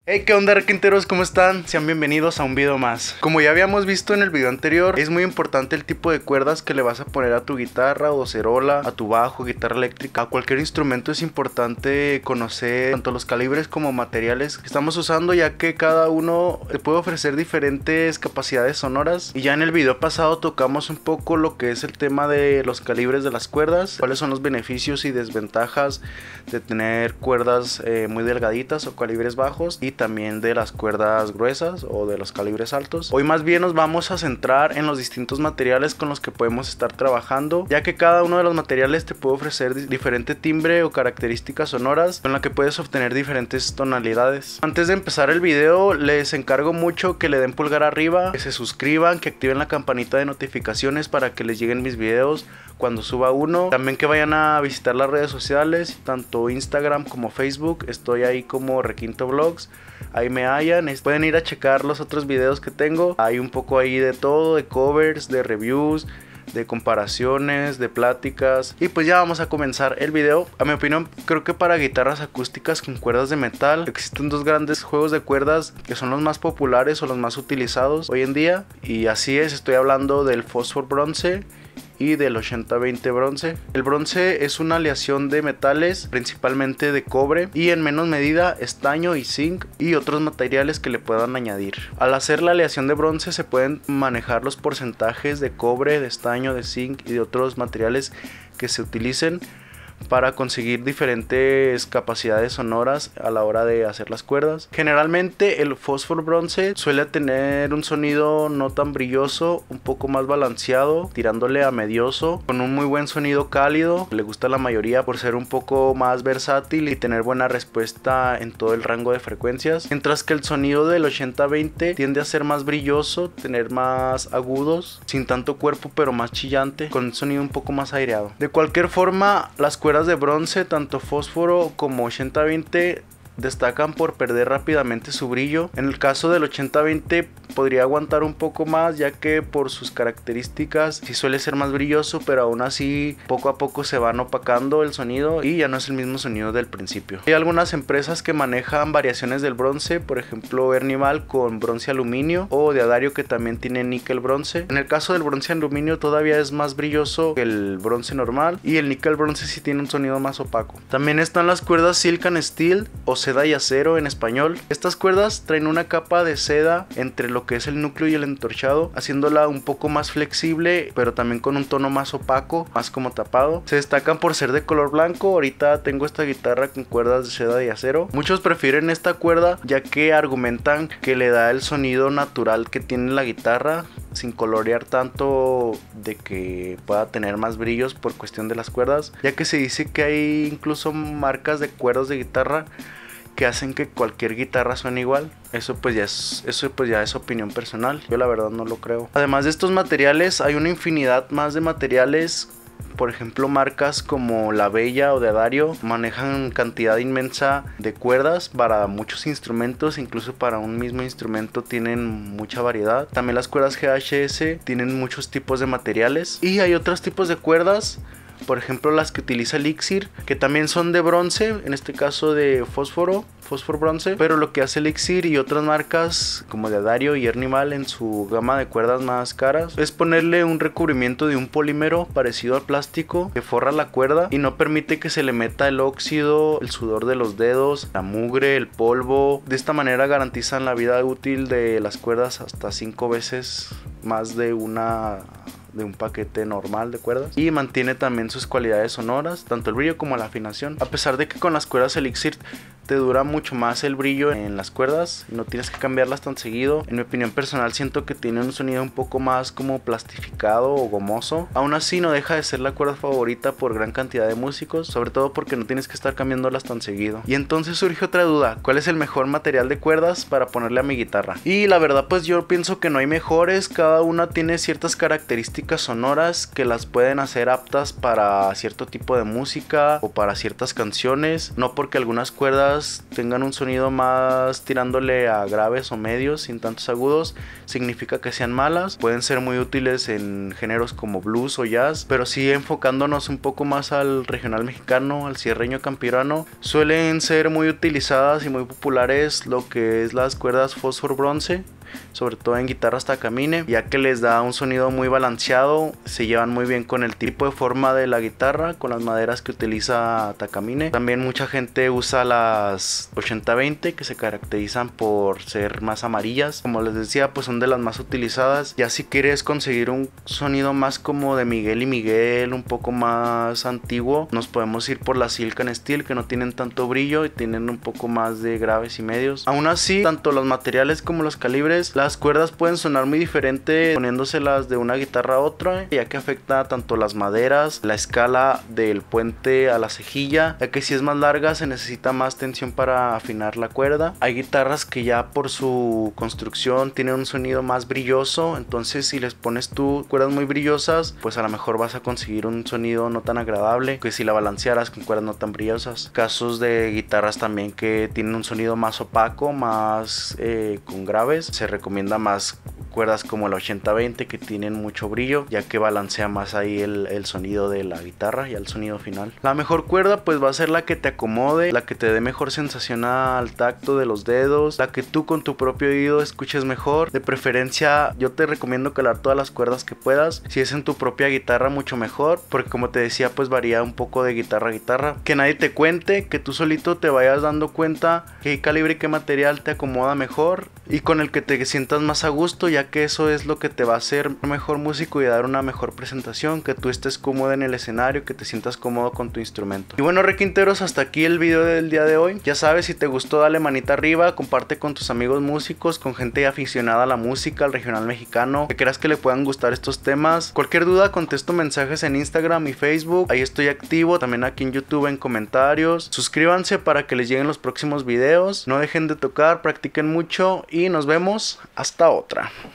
Hey, ¿qué onda, requinteros? ¿Cómo están? Sean bienvenidos a un video más. Como ya habíamos visto en el video anterior, es muy importante el tipo de cuerdas que le vas a poner a tu guitarra o docerola, a tu bajo, guitarra eléctrica, a cualquier instrumento. Es importante conocer tanto los calibres como materiales que estamos usando, ya que cada uno te puede ofrecer diferentes capacidades sonoras. Y ya en el video pasado tocamos un poco lo que es el tema de los calibres de las cuerdas, cuáles son los beneficios y desventajas de tener cuerdas muy delgaditas o calibres bajos, y también de las cuerdas gruesas o de los calibres altos. Hoy más bien nos vamos a centrar en los distintos materiales con los que podemos estar trabajando, ya que cada uno de los materiales te puede ofrecer diferente timbre o características sonoras con la que puedes obtener diferentes tonalidades. Antes de empezar el video, les encargo mucho que le den pulgar arriba, que se suscriban, que activen la campanita de notificaciones para que les lleguen mis videos cuando suba uno. También que vayan a visitar las redes sociales, tanto Instagram como Facebook. Estoy ahí como Requinto Vlogs. Ahí me hallan, pueden ir a checar los otros videos que tengo. Hay un poco ahí de todo, de covers, de reviews, de comparaciones, de pláticas. Y pues ya vamos a comenzar el video. A mi opinión, creo que para guitarras acústicas con cuerdas de metal existen dos grandes juegos de cuerdas que son los más populares o los más utilizados hoy en día. Y así es, estoy hablando del Phosphor Bronze y del 80-20 bronce. El bronce es una aleación de metales, principalmente de cobre, y en menos medida estaño y zinc y otros materiales que le puedan añadir. Al hacer la aleación de bronce se pueden manejar los porcentajes de cobre, de estaño, de zinc y de otros materiales que se utilicen para conseguir diferentes capacidades sonoras a la hora de hacer las cuerdas. Generalmente el fósforo bronce suele tener un sonido no tan brilloso, un poco más balanceado, tirándole a medioso, con un muy buen sonido cálido. Le gusta a la mayoría por ser un poco más versátil y tener buena respuesta en todo el rango de frecuencias, mientras que el sonido del 80-20 tiende a ser más brilloso, tener más agudos, sin tanto cuerpo pero más chillante, con un sonido un poco más aireado. De cualquier forma, las cuerdas de bronce, tanto fósforo como 80-20, destacan por perder rápidamente su brillo. En el caso del 80-20 podría aguantar un poco más, ya que por sus características sí suele ser más brilloso, pero aún así poco a poco se van opacando el sonido y ya no es el mismo sonido del principio. Hay algunas empresas que manejan variaciones del bronce, por ejemplo Ernival con bronce aluminio, o de Adario que también tiene níquel bronce. En el caso del bronce aluminio todavía es más brilloso que el bronce normal, y el níquel bronce sí tiene un sonido más opaco. También están las cuerdas Silk and Steel o seda y acero en español. Estas cuerdas traen una capa de seda entre lo que es el núcleo y el entorchado, haciéndola un poco más flexible, pero también con un tono más opaco, más como tapado. Se destacan por ser de color blanco. Ahorita tengo esta guitarra con cuerdas de seda y acero. Muchos prefieren esta cuerda ya que argumentan que le da el sonido natural que tiene la guitarra, sin colorear tanto de que pueda tener más brillos por cuestión de las cuerdas, ya que se dice que hay incluso marcas de cuerdas de guitarra que hacen que cualquier guitarra suene igual. Eso pues ya es opinión personal. Yo la verdad no lo creo. Además de estos materiales, hay una infinidad más de materiales. Por ejemplo, marcas como La Bella o de Adario manejan cantidad inmensa de cuerdas para muchos instrumentos, incluso para un mismo instrumento tienen mucha variedad. También las cuerdas GHS tienen muchos tipos de materiales, y hay otros tipos de cuerdas, por ejemplo las que utiliza Elixir, que también son de bronce, en este caso de fósforo bronce, pero lo que hace Elixir y otras marcas como de Adario y Ernival en su gama de cuerdas más caras es ponerle un recubrimiento de un polímero parecido al plástico que forra la cuerda y no permite que se le meta el óxido, el sudor de los dedos, la mugre, el polvo. De esta manera garantizan la vida útil de las cuerdas hasta 5 veces más de un paquete normal de cuerdas, y mantiene también sus cualidades sonoras, tanto el brillo como la afinación. A pesar de que con las cuerdas Elixir te dura mucho más el brillo en las cuerdas, no tienes que cambiarlas tan seguido. En mi opinión personal siento que tiene un sonido un poco más como plastificado o gomoso. Aún así no deja de ser la cuerda favorita por gran cantidad de músicos, sobre todo porque no tienes que estar cambiándolas tan seguido. Y entonces surge otra duda: ¿cuál es el mejor material de cuerdas para ponerle a mi guitarra? Y la verdad pues yo pienso que no hay mejores, cada una tiene ciertas características características sonoras que las pueden hacer aptas para cierto tipo de música o para ciertas canciones. No porque algunas cuerdas tengan un sonido más tirándole a graves o medios sin tantos agudos significa que sean malas. Pueden ser muy útiles en géneros como blues o jazz, pero sí enfocándonos un poco más al regional mexicano, al sierreño campirano, suelen ser muy utilizadas y muy populares lo que es las cuerdas fósforo bronce, sobre todo en guitarras Takamine, ya que les da un sonido muy balanceado, se llevan muy bien con el tipo de forma de la guitarra, con las maderas que utiliza Takamine. También mucha gente usa las 80-20, que se caracterizan por ser más amarillas, como les decía, pues son de las más utilizadas. Ya si quieres conseguir un sonido más como de Miguel y Miguel, un poco más antiguo, nos podemos ir por las Silken Steel, que no tienen tanto brillo y tienen un poco más de graves y medios. Aún así, tanto los materiales como los calibres, las cuerdas pueden sonar muy diferente poniéndoselas de una guitarra a otra, ya que afecta tanto las maderas, la escala del puente a la cejilla, ya que si es más larga se necesita más tensión para afinar la cuerda. Hay guitarras que ya por su construcción tienen un sonido más brilloso, entonces si les pones tú cuerdas muy brillosas, pues a lo mejor vas a conseguir un sonido no tan agradable que si la balancearas con cuerdas no tan brillosas. Casos de guitarras también que tienen un sonido más opaco, más con graves, se recomienda más cuerdas como la 80-20 que tienen mucho brillo, ya que balancea más ahí el sonido de la guitarra y el sonido final. La mejor cuerda pues va a ser la que te acomode, la que te dé mejor sensación al tacto de los dedos, la que tú con tu propio oído escuches mejor. De preferencia yo te recomiendo calar todas las cuerdas que puedas, si es en tu propia guitarra mucho mejor, porque como te decía pues varía un poco de guitarra a guitarra. Que nadie te cuente, que tú solito te vayas dando cuenta qué calibre y qué material te acomoda mejor y con el que te sientas más a gusto, ya que eso es lo que te va a hacer un mejor músico y dar una mejor presentación, que tú estés cómodo en el escenario, que te sientas cómodo con tu instrumento. Y bueno, requinteros, hasta aquí el video del día de hoy. Ya sabes, si te gustó dale manita arriba, comparte con tus amigos músicos, con gente aficionada a la música, al regional mexicano, que creas que le puedan gustar estos temas. Cualquier duda contesto mensajes en Instagram y Facebook, ahí estoy activo, también aquí en YouTube en comentarios. Suscríbanse para que les lleguen los próximos videos, no dejen de tocar, practiquen mucho y nos vemos hasta otra.